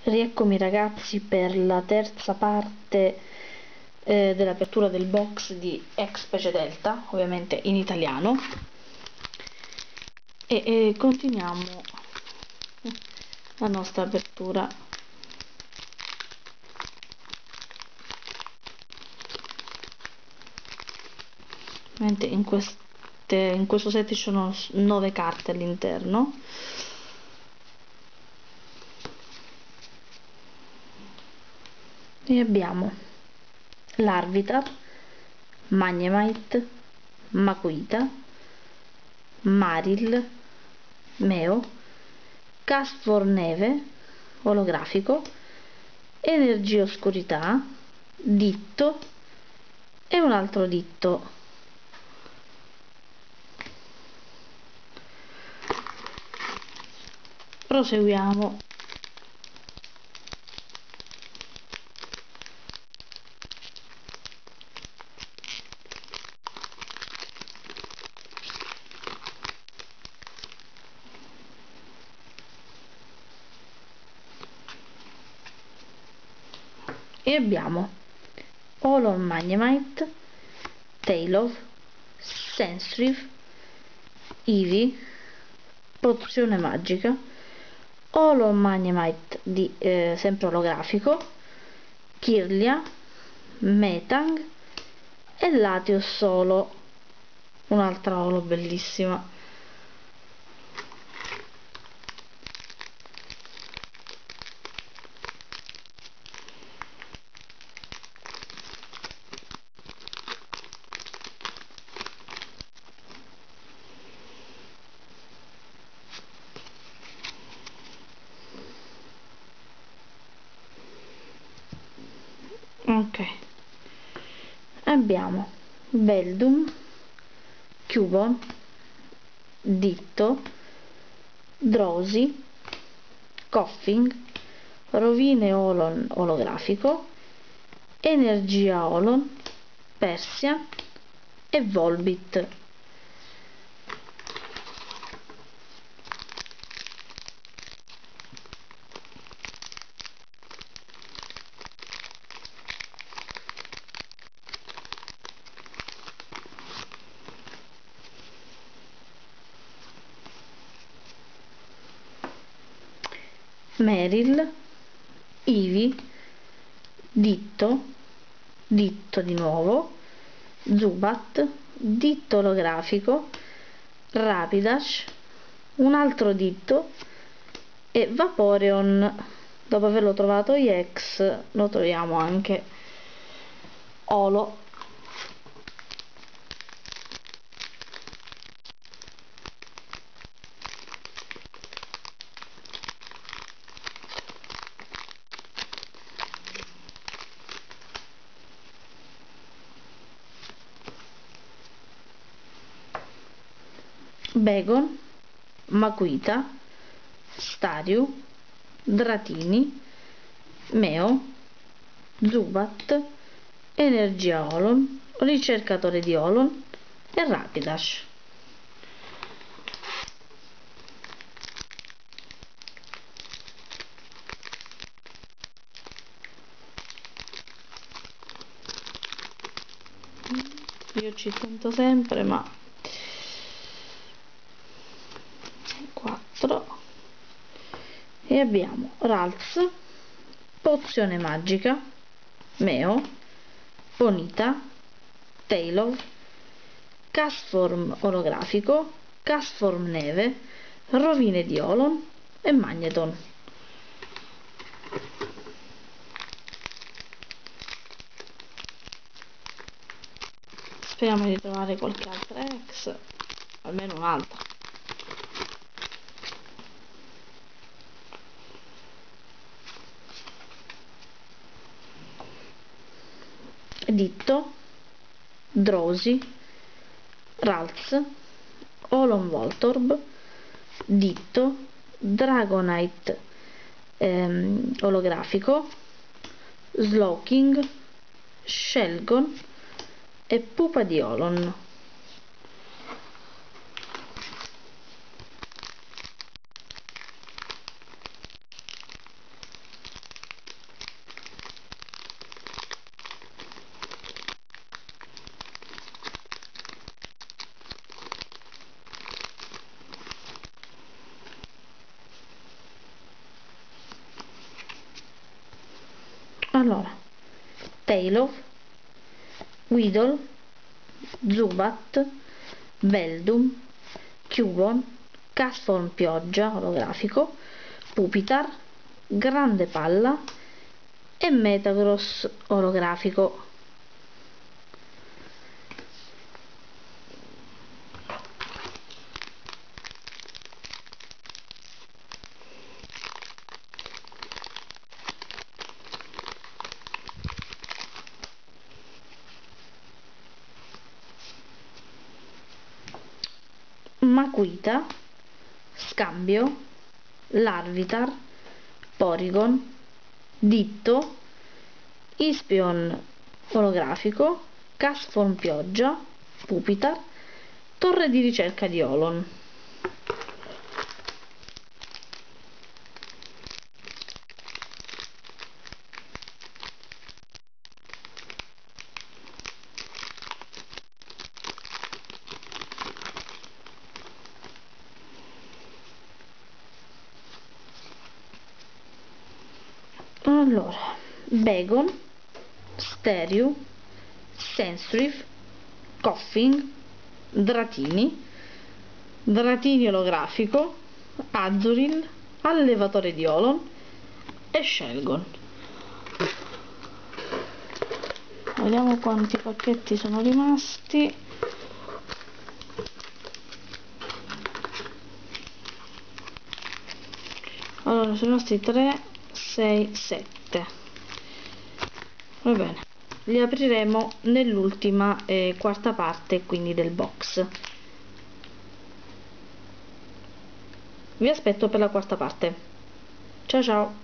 Rieccomi ragazzi per la terza parte dell'apertura del box di Ex-Specie Delta, ovviamente in italiano, e continuiamo la nostra apertura. Ovviamente in questo set ci sono 9 carte all'interno. E abbiamo Larvitar, Magnemite, Makuhita, Marill, Meo, Castfor Neve olografico, Energia Oscurità, Ditto e un altro Ditto. Proseguiamo. E abbiamo Holon Magnemite, Tailov, Sensitive, Eevee, Pozione Magica, Holon Magnemite di sempre olografico, Kirlia, Metang e Latios Solo, un'altra holo bellissima. Ok, abbiamo Beldum, Cubone, Ditto, Drowsy, Koffing, Rovine Holon olografico, Energia Holon, Persia e Volbit. Marill, Eevee, Ditto, Ditto di nuovo, Zubat, Ditto olografico, Rapidash, un altro Ditto e Vaporeon. Dopo averlo trovato EX lo troviamo anche Holo. Bagon, Makuhita, Staryu, Dratini, Meo, Zubat, Energia Holon, Ricercatore di Holon e Rapidash. Io ci tento sempre, ma 4. E abbiamo Ralts, Pozione Magica, Meo, Bonita, Tailov, Castform olografico, Castform Neve, Rovine di Holon e Magneton. Speriamo di trovare qualche altra ex, almeno un'altra. Ditto, Drowsy, Ralts, Holon Voltorb, Ditto, Dragonite olografico, Slowking, Shelgon e Pupa di Holon. Allora, Tailov, Weedle, Zubat, Beldum, Cubone, Castform Pioggia olografico, Pupitar, Grande Palla e Metagross olografico. Makuita, Scambio, Larvitar, Porygon, Ditto, Ispion olografico, Castform Pioggia, Pupitar, Torre di ricerca di Olon. Allora, Bagon, Stereo, Senstrive, Koffing, Dratini, Dratini olografico, Azurill, Allevatore di Olon e Shelgon. Vediamo quanti pacchetti sono rimasti. Allora, sono rimasti 3, 6, 7. Va bene, li apriremo nell'ultima quarta parte, quindi del box. Vi aspetto per la quarta parte. Ciao ciao!